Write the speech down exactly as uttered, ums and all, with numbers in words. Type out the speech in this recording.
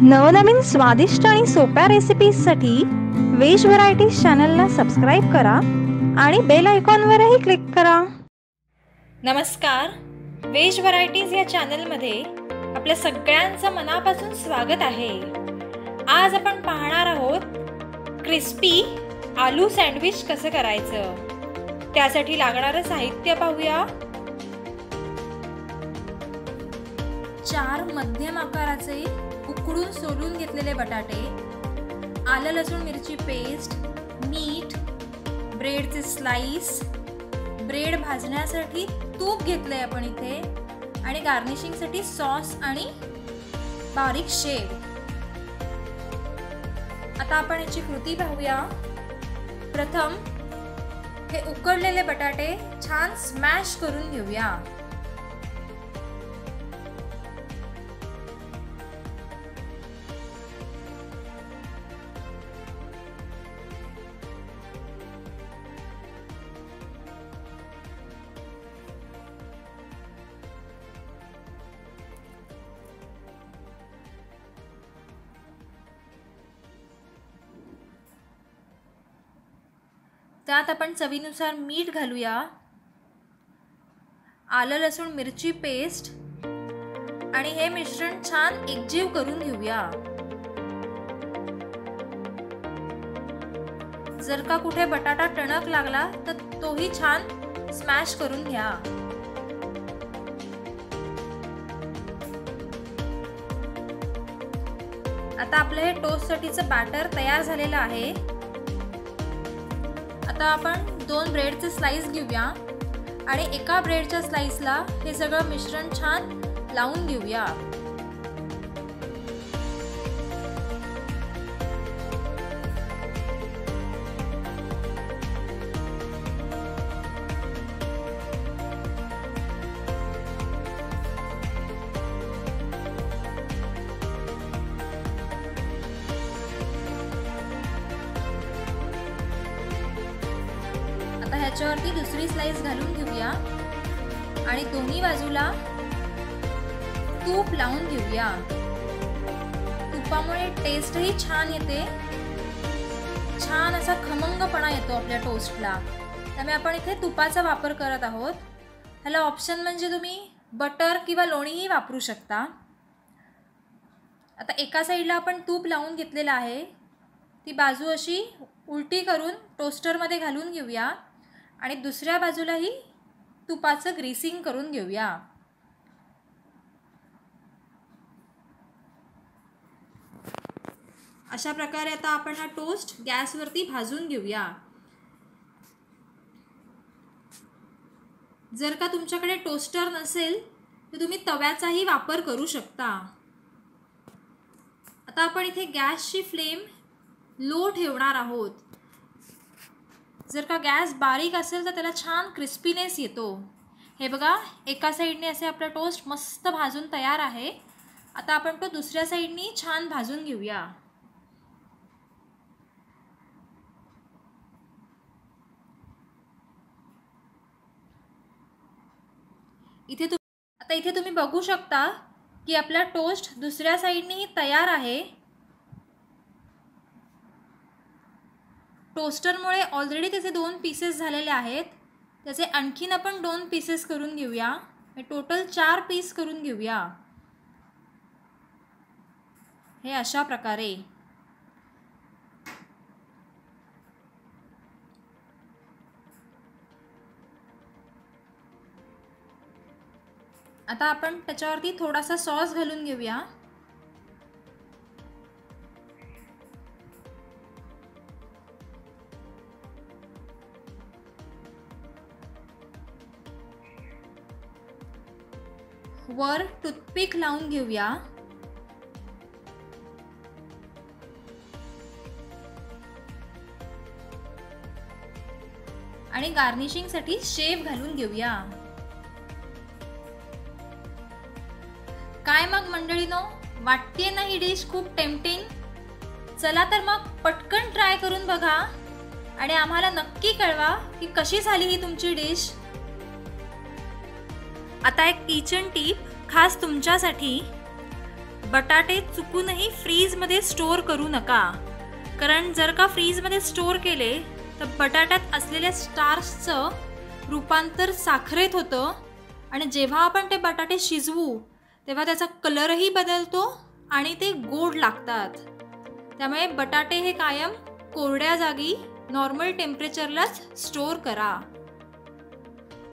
नवनवीन स्वादिष्ट आणि सोप्या रेसिपीजसाठी वेज व्हरायटीज चॅनलला सबस्क्राईब करा आणि बेल आयकॉनवरही क्लिक करा। नमस्कार, वेज व्हरायटीज या चॅनलमध्ये आपल्या सगळ्यांचं मनापासून स्वागत आहे। आज आपण पाहणार आहोत क्रिस्पी आलू सँडविच कसं करायचं। त्यासाठी लागणारं साहित्य पाहूया। चार मध्यम आकाराचे उकडून सोलून घेतलेले बटाटे, आलं लसूण मिरची पेस्ट, मीठ, ब्रेडचे स्लाइस, ब्रेड भाजण्यासाठी तूप घेतलंय आपण इथे आणि गार्निशिंगसाठी सॉस आणि बारीक शेव। आता आपण याची कृती पाहूया। प्रथम हे उकडलेले बटाटे छान स्मॅश करून घेऊया। त्यात आपण चवीनुसार मीठ घालूया, आलं लसूण मिरची पेस्ट आणि हे मिश्रण छान एकजीव करून घेऊया। जर का कुठे बटाटा टणक लागला तर तोही छान स्मॅश करून घ्या। आता आपलं हे टोस्ट साठीचं बॅटर तयार झालेलं आहे। आता आपण दोन ब्रेडचे स्लाइस घेऊया आणि एका ब्रेडच्या स्लाइसला हे सगळं मिश्रण छान लावून घेऊया। आता ह्याच्यावरती दुसरी स्लाइस घालून घेऊया आणि दोन्ही बाजूला तूप लावून घेऊया। तुपामुळे टेस्टही छान येते, छान असा खमंगपणा येतो आपल्या टोस्टला। त्यामुळे आपण इथे तुपाचा वापर करत आहोत। ह्याला ऑप्शन म्हणजे तुम्ही बटर किंवा लोणीही वापरू शकता। आता एका साईडला आपण तूप लावून घेतलेलं आहे, ती बाजू अशी उलटी करून टोस्टरमध्ये घालून घेऊया आणि दुसऱ्या बाजूलाही तुपाचं ग्रीसिंग करून घेऊया। अशा प्रकारे आता आपण हा टोस्ट गॅसवरती भाजून घेऊया। जर का तुमच्याकडे टोस्टर नसेल तर तुम्ही तव्याचाही वापर करू शकता। आता आपण इथे गॅसची फ्लेम लो ठेवणार आहोत। जर का गॅस बारीक असेल तर त्याला छान क्रिस्पीनेस येतो। हे बघा, एका साईडने असे आपला टोस्ट मस्त भाजून तयार आहे। आता आपण तो दुसऱ्या साईडनी छान भाजून घेऊया। इथे तु आता इथे तुम्ही बघू शकता की आपला टोस्ट दुसऱ्या साईडनेही तयार आहे। टोस्टरमुळे ऑलरेडी त्याचे दोन पीसेस झालेले आहेत, त्याचे आणखीन आपण दोन पीसेस करून घेऊया। टोटल चार पीस करून घेऊया हे अशा प्रकारे। आता आपण त्याच्यावरती थोडासा सॉस घालून घेऊया। वर टूथपिक लावून घेऊया आणि गार्निशिंग साठी शेव घालून घेऊया। काय मग मंडळीनो, वाटते ना ही डिश खूप टेम्पटिंग? चला तर मग पटकन ट्राय करून बघा आणि आम्हाला नक्की कळवा की कशी झाली ही तुमची डिश। आता एक किचन टिप खास तुमच्यासाठी, बटाटे चुकूनही फ्रीजमध्ये स्टोअर करू नका, कारण जर का फ्रीजमध्ये स्टोअर केले तर बटाट्यात असलेल्या स्टार्चचं रूपांतर साखरेत होतं आणि जेव्हा आपण ते बटाटे शिजवू तेव्हा त्याचा कलरही बदलतो आणि ते गोड लागतात. त्यामुळे बटाटे हे कायम कोरड्या जागी नॉर्मल टेम्परेचरलाच स्टोअर करा.